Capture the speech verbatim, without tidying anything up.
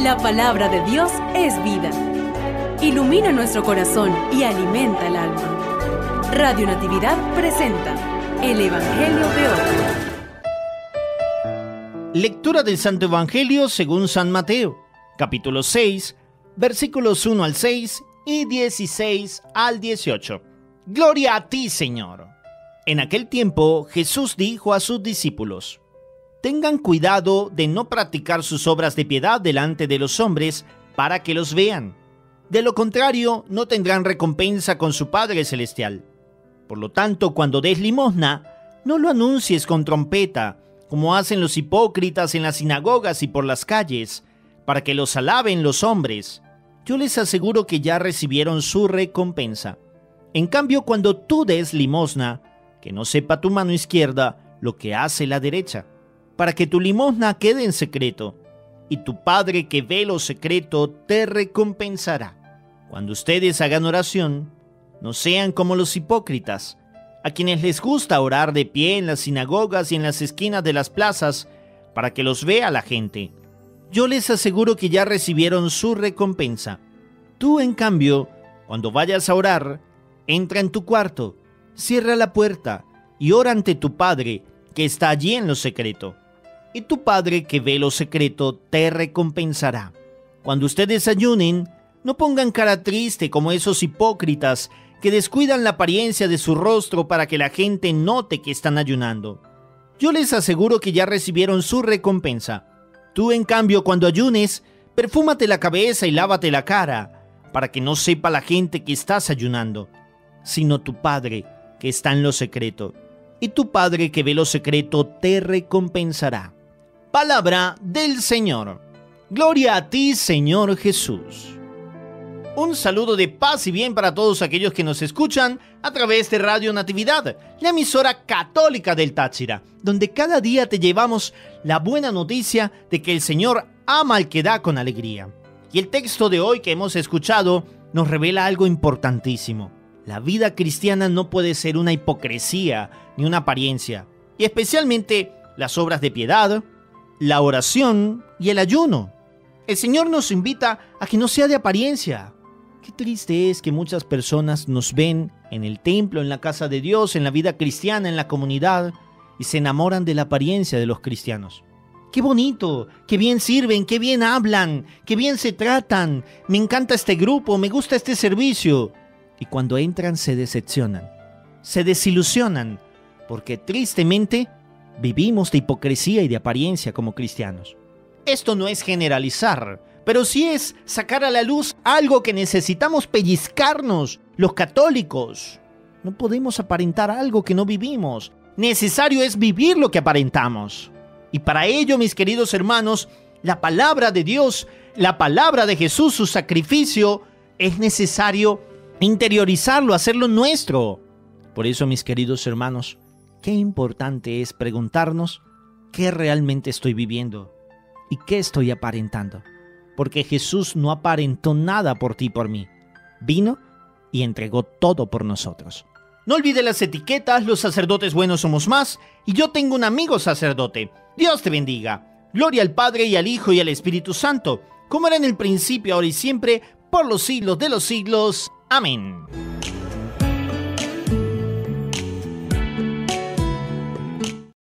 La palabra de Dios es vida. Ilumina nuestro corazón y alimenta el alma. Radio Natividad presenta el Evangelio de hoy. Lectura del Santo Evangelio según San Mateo, capítulo seis, versículos uno al seis y dieciséis al dieciocho. Gloria a ti, Señor. En aquel tiempo Jesús dijo a sus discípulos: tengan cuidado de no practicar sus obras de piedad delante de los hombres para que los vean. De lo contrario, no tendrán recompensa con su Padre Celestial. Por lo tanto, cuando des limosna, no lo anuncies con trompeta, como hacen los hipócritas en las sinagogas y por las calles, para que los alaben los hombres. Yo les aseguro que ya recibieron su recompensa. En cambio, cuando tú des limosna, que no sepa tu mano izquierda lo que hace la derecha, para que tu limosna quede en secreto, y tu Padre que ve lo secreto te recompensará. Cuando ustedes hagan oración, no sean como los hipócritas, a quienes les gusta orar de pie en las sinagogas y en las esquinas de las plazas, para que los vea la gente. Yo les aseguro que ya recibieron su recompensa. Tú, en cambio, cuando vayas a orar, entra en tu cuarto, cierra la puerta y ora ante tu Padre que está allí en lo secreto. Y tu Padre que ve lo secreto te recompensará. Cuando ustedes ayunen, no pongan cara triste como esos hipócritas que descuidan la apariencia de su rostro para que la gente note que están ayunando. Yo les aseguro que ya recibieron su recompensa. Tú, en cambio, cuando ayunes, perfúmate la cabeza y lávate la cara, para que no sepa la gente que estás ayunando, sino tu Padre que está en lo secreto. Y tu Padre que ve lo secreto te recompensará. Palabra del Señor. Gloria a ti, Señor Jesús. Un saludo de paz y bien para todos aquellos que nos escuchan a través de Radio Natividad, la emisora católica del Táchira, donde cada día te llevamos la buena noticia de que el Señor ama al que da con alegría. Y el texto de hoy que hemos escuchado nos revela algo importantísimo. La vida cristiana no puede ser una hipocresía ni una apariencia, y especialmente las obras de piedad, la oración y el ayuno. El Señor nos invita a que no sea de apariencia. Qué triste es que muchas personas nos ven en el templo, en la casa de Dios, en la vida cristiana, en la comunidad, y se enamoran de la apariencia de los cristianos. ¡Qué bonito! ¡Qué bien sirven! ¡Qué bien hablan! ¡Qué bien se tratan! ¡Me encanta este grupo! ¡Me gusta este servicio! Y cuando entran se decepcionan, se desilusionan, porque tristemente vivimos de hipocresía y de apariencia como cristianos. Esto no es generalizar, pero sí es sacar a la luz algo que necesitamos pellizcarnos los católicos. No podemos aparentar algo que no vivimos. Necesario es vivir lo que aparentamos. Y para ello, mis queridos hermanos, la palabra de Dios, la palabra de Jesús, su sacrificio, es necesario interiorizarlo, hacerlo nuestro. Por eso, mis queridos hermanos, qué importante es preguntarnos qué realmente estoy viviendo y qué estoy aparentando. Porque Jesús no aparentó nada por ti y por mí. Vino y entregó todo por nosotros. No olvides las etiquetas, los sacerdotes buenos somos más, y yo tengo un amigo sacerdote. Dios te bendiga. Gloria al Padre y al Hijo y al Espíritu Santo, como era en el principio, ahora y siempre, por los siglos de los siglos. Amén.